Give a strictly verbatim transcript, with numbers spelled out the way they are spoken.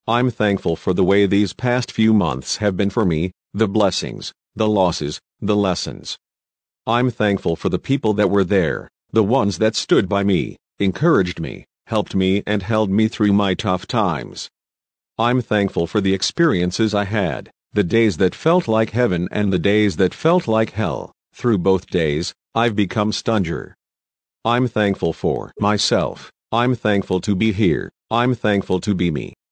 I'm thankful for the way these past few months have been for me, the blessings, the losses, the lessons. I'm thankful for the people that were there, the ones that stood by me, encouraged me, helped me and held me through my tough times. I'm thankful for the experiences I had, the days that felt like heaven and the days that felt like hell. Through both days, I've become stronger. I'm thankful for myself. I'm thankful to be here. I'm thankful to be me.